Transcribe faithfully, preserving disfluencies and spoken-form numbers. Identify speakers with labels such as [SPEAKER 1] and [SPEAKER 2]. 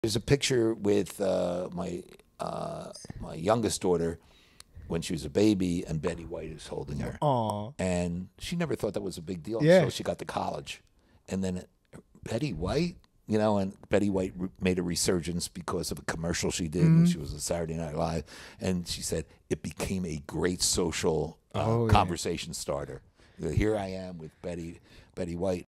[SPEAKER 1] There's a picture with uh, my uh, my youngest daughter when she was a baby, and Betty White is holding her.
[SPEAKER 2] Aw.
[SPEAKER 1] And she never thought that was a big deal.
[SPEAKER 2] Yeah.
[SPEAKER 1] So she got to college. And then Betty White, you know, and Betty White re- made a resurgence because of a commercial she did when she was on Saturday Night Live. And she said it became a great social uh,
[SPEAKER 2] Oh, yeah.
[SPEAKER 1] conversation starter. Here I am with Betty Betty White.